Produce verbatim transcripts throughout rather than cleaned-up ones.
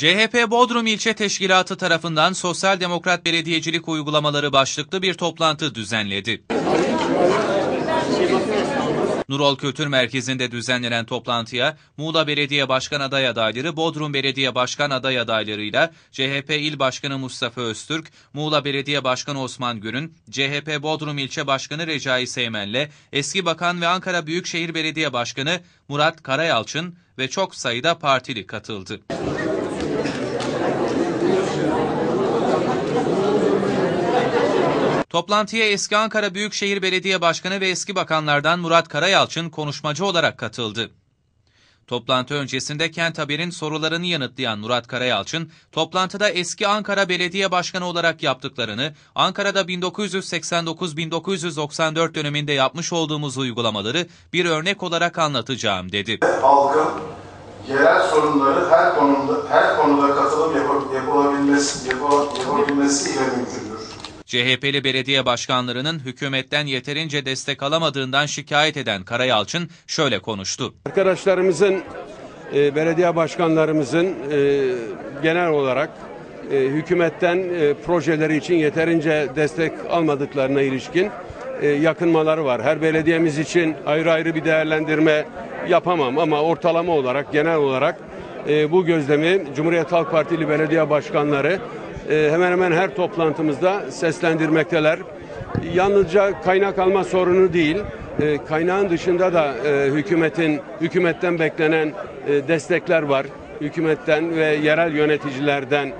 C H P Bodrum İlçe Teşkilatı tarafından Sosyal Demokrat Belediyecilik Uygulamaları başlıklı bir toplantı düzenledi. Nurol Kültür Merkezi'nde düzenlenen toplantıya Muğla Belediye Başkan Aday adayları, Bodrum Belediye Başkan Aday adaylarıyla C H P İl Başkanı Mustafa Öztürk, Muğla Belediye Başkanı Osman Gürün, C H P Bodrum İlçe Başkanı Recai Seymen'le eski Bakan ve Ankara Büyükşehir Belediye Başkanı Murat Karayalçın ve çok sayıda partili katıldı. Toplantıya eski Ankara Büyükşehir Belediye Başkanı ve eski bakanlardan Murat Karayalçın konuşmacı olarak katıldı. Toplantı öncesinde Kent Haber'in sorularını yanıtlayan Murat Karayalçın, toplantıda eski Ankara Belediye Başkanı olarak yaptıklarını, Ankara'da bin dokuz yüz seksen dokuz bin dokuz yüz doksan dört döneminde yapmış olduğumuz uygulamaları bir örnek olarak anlatacağım dedi. Halkın yerel sorunları her konuda her konuda katılım yapılabilmesi yapabilmesiyle mümkündür. C H P'li belediye başkanlarının hükümetten yeterince destek alamadığından şikayet eden Karayalçın şöyle konuştu. Arkadaşlarımızın, e, belediye başkanlarımızın e, genel olarak e, hükümetten e, projeleri için yeterince destek almadıklarına ilişkin e, yakınmaları var. Her belediyemiz için ayrı ayrı bir değerlendirme yapamam ama ortalama olarak, genel olarak e, bu gözlemi Cumhuriyet Halk Partili belediye başkanları hemen hemen her toplantımızda seslendirmekteler. Yalnızca kaynak alma sorunu değil, kaynağın dışında da hükümetin hükümetten beklenen destekler var. Hükümetten ve yerel yöneticilerden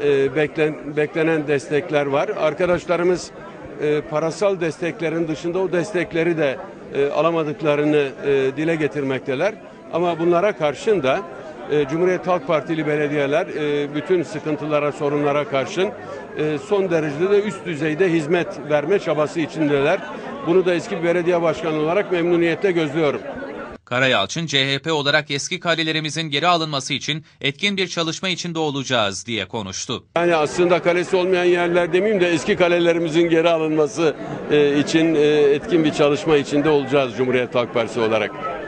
beklenen destekler var. Arkadaşlarımız parasal desteklerin dışında o destekleri de alamadıklarını dile getirmekteler. Ama bunlara karşın da Cumhuriyet Halk Partili belediyeler bütün sıkıntılara, sorunlara karşın son derecede de üst düzeyde hizmet verme çabası içindeler. Bunu da eski bir belediye başkanı olarak memnuniyetle gözlüyorum. Karayalçın, C H P olarak eski kalelerimizin geri alınması için etkin bir çalışma içinde olacağız diye konuştu. Yani aslında kalesi olmayan yerler demeyeyim de eski kalelerimizin geri alınması için etkin bir çalışma içinde olacağız Cumhuriyet Halk Partisi olarak.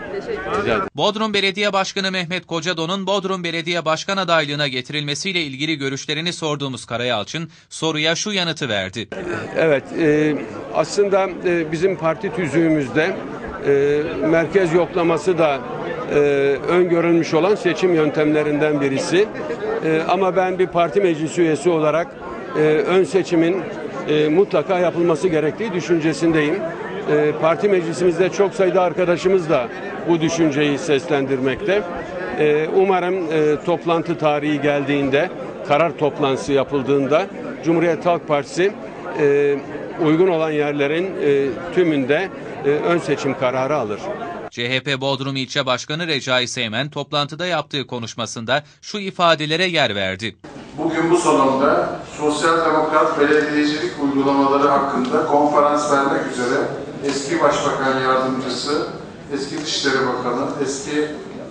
Bodrum Belediye Başkanı Mehmet Kocadon'un Bodrum Belediye Başkan adaylığına getirilmesiyle ilgili görüşlerini sorduğumuz Karayalçın soruya şu yanıtı verdi. Evet, e, aslında e, bizim parti tüzüğümüzde e, merkez yoklaması da e, öngörülmüş olan seçim yöntemlerinden birisi. E, ama ben bir parti meclis üyesi olarak e, ön seçimin e, mutlaka yapılması gerektiği düşüncesindeyim. E, parti meclisimizde çok sayıda arkadaşımız da bu düşünceyi seslendirmekte. Ee, umarım e, toplantı tarihi geldiğinde, karar toplantısı yapıldığında Cumhuriyet Halk Partisi e, uygun olan yerlerin e, tümünde e, ön seçim kararı alır. C H P Bodrum İlçe Başkanı Recai Seymen toplantıda yaptığı konuşmasında şu ifadelere yer verdi. Bugün bu salonda Sosyal Demokrat Belediyecilik Uygulamaları hakkında konferans vermek üzere eski Başbakan Yardımcısı, eski Dışişleri Bakanı, eski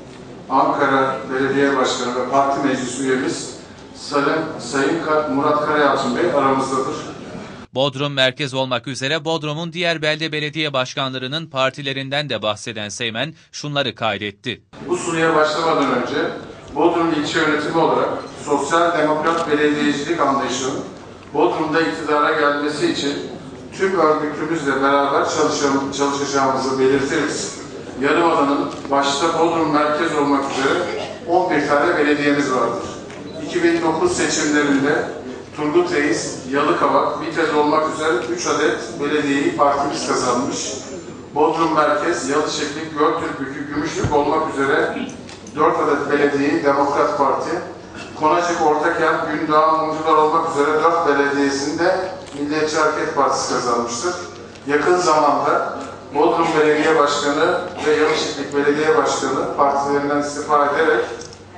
Ankara Belediye Başkanı ve Parti Meclis üyemiz Sayın, Sayın Murat Karayalçın Bey aramızdadır. Bodrum merkez olmak üzere Bodrum'un diğer belde belediye başkanlarının partilerinden de bahseden Seymen şunları kaydetti. Bu sunuya başlamadan önce Bodrum ilçe yönetimi olarak Sosyal Demokrat Belediyecilik anlayışının Bodrum'da iktidara gelmesi için tüm örgütümüzle beraber çalışacağımızı belirtiriz. Yarımada'nın başta Bodrum merkez olmak üzere on bir tane belediyemiz vardır. iki bin dokuz seçimlerinde Turgut Reis, Yalıkavak, Vitez olmak üzere üç adet belediyeyi partimiz kazanmış. Bodrum merkez, Yalışeklik, Göltürk, Gümüşlük olmak üzere dört adet belediyeyi Demokrat Parti, Konacık, Ortakent, Gündoğan, Mumcular olmak üzere dört belediyesinde Milliyetçi Hareket Partisi kazanmıştır. Yakın zamanda Bodrum Belediye Başkanı ve Yalışıklık Belediye Başkanı partilerinden istifa ederek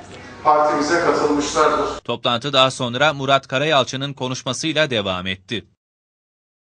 partimize katılmışlardır. Toplantı daha sonra Murat Karayalçın'ın konuşmasıyla devam etti.